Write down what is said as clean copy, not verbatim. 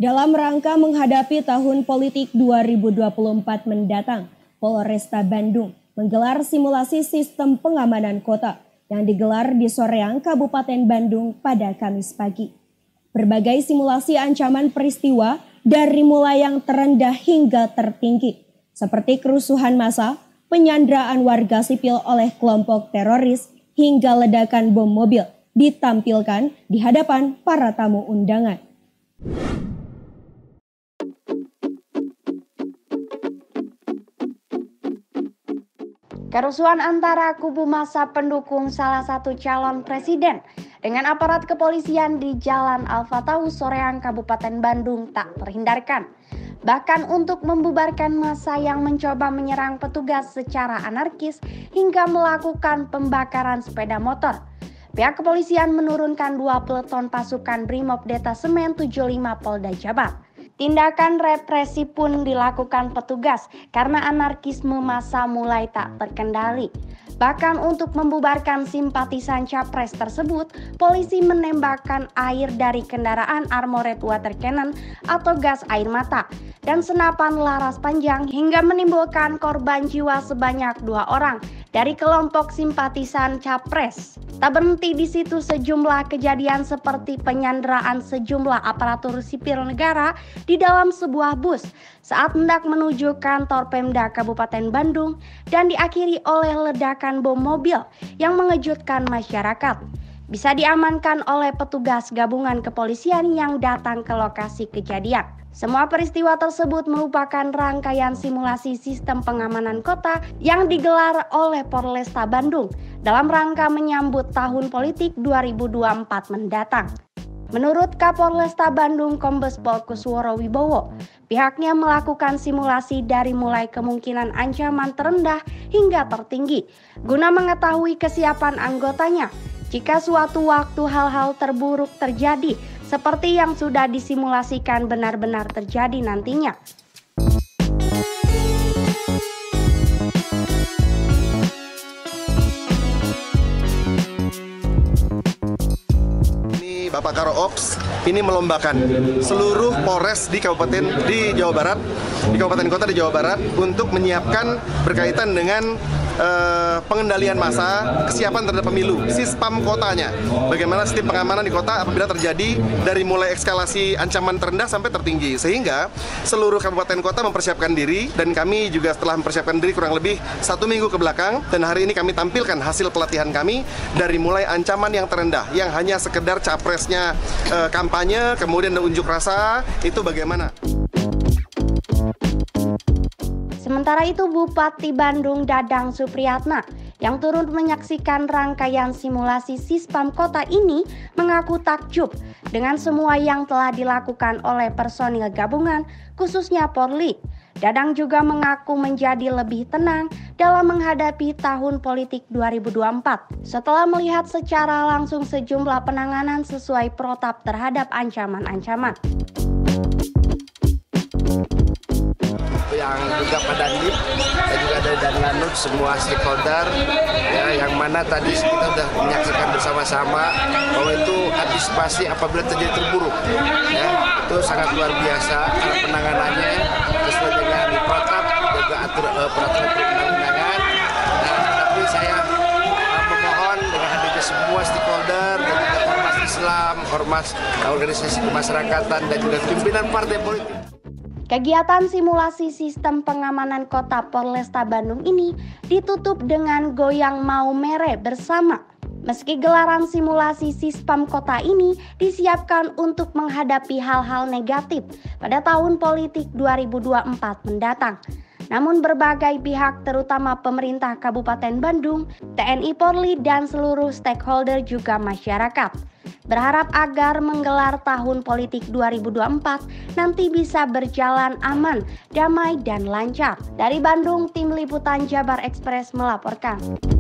Dalam rangka menghadapi tahun politik 2024 mendatang, Polresta Bandung menggelar simulasi sistem pengamanan kota yang digelar di Soreang, Kabupaten Bandung pada Kamis pagi. Berbagai simulasi ancaman peristiwa dari mulai yang terendah hingga tertinggi, seperti kerusuhan massa, penyanderaan warga sipil oleh kelompok teroris, hingga ledakan bom mobil, ditampilkan di hadapan para tamu undangan. Kerusuhan antara kubu massa pendukung salah satu calon presiden dengan aparat kepolisian di Jalan Al-Fatahus, Soreang, Kabupaten Bandung tak terhindarkan. Bahkan untuk membubarkan massa yang mencoba menyerang petugas secara anarkis hingga melakukan pembakaran sepeda motor. Pihak kepolisian menurunkan 2 peleton pasukan Brimob Detasemen 75 Polda Jabar. Tindakan represi pun dilakukan petugas karena anarkisme massa mulai tak terkendali. Bahkan untuk membubarkan simpatisan capres tersebut, polisi menembakkan air dari kendaraan armored water cannon atau gas air mata dan senapan laras panjang hingga menimbulkan korban jiwa sebanyak 2 orang dari kelompok simpatisan capres. Tak berhenti di situ, sejumlah kejadian seperti penyanderaan sejumlah aparatur sipil negara di dalam sebuah bus saat hendak menuju kantor Pemda Kabupaten Bandung dan diakhiri oleh ledakan bom mobil yang mengejutkan masyarakat. Bisa diamankan oleh petugas gabungan kepolisian yang datang ke lokasi kejadian. Semua peristiwa tersebut merupakan rangkaian simulasi sistem pengamanan kota yang digelar oleh Polresta Bandung dalam rangka menyambut tahun politik 2024 mendatang. Menurut Kapolresta Bandung Kombes Pol Kusworo Wibowo, pihaknya melakukan simulasi dari mulai kemungkinan ancaman terendah hingga tertinggi guna mengetahui kesiapan anggotanya jika suatu waktu hal-hal terburuk terjadi seperti yang sudah disimulasikan benar-benar terjadi nantinya. Bapak Karo Ops ini melombakan seluruh Polres di Jawa Barat, di kabupaten kota di Jawa Barat untuk menyiapkan berkaitan dengan pengendalian massa, kesiapan terhadap pemilu, sispam kotanya, bagaimana sistem pengamanan di kota apabila terjadi dari mulai eskalasi ancaman terendah sampai tertinggi, sehingga seluruh kabupaten kota mempersiapkan diri dan kami juga setelah mempersiapkan diri kurang lebih 1 minggu ke belakang dan hari ini kami tampilkan hasil pelatihan kami dari mulai ancaman yang terendah yang hanya sekedar capresnya kampanye kemudian unjuk rasa itu bagaimana. Sementara itu Bupati Bandung Dadang Supriyatna yang turut menyaksikan rangkaian simulasi sispam kota ini mengaku takjub dengan semua yang telah dilakukan oleh personil gabungan khususnya Polri. Dadang juga mengaku menjadi lebih tenang dalam menghadapi tahun politik 2024 setelah melihat secara langsung sejumlah penanganan sesuai protap terhadap ancaman-ancaman. Yang juga pada DIP dan juga dari Danlanut, semua stakeholder ya, yang mana tadi kita sudah menyaksikan bersama-sama bahwa itu antisipasi apabila terjadi terburuk ya, itu sangat luar biasa karena penanganannya sesuai dengan protap juga peraturan perundang-undangan. Tapi saya memohon dengan hadirnya semua stakeholder dan juga ormas Islam, ormas organisasi kemasyarakatan dan juga pimpinan partai politik. Kegiatan simulasi sistem pengamanan kota Polresta Bandung ini ditutup dengan goyang mau mere bersama. Meski gelaran simulasi sispam kota ini disiapkan untuk menghadapi hal-hal negatif pada tahun politik 2024 mendatang. Namun berbagai pihak terutama pemerintah Kabupaten Bandung, TNI Polri dan seluruh stakeholder juga masyarakat berharap agar menggelar tahun politik 2024 nanti bisa berjalan aman, damai dan lancar. Dari Bandung, Tim Liputan Jabar Express melaporkan.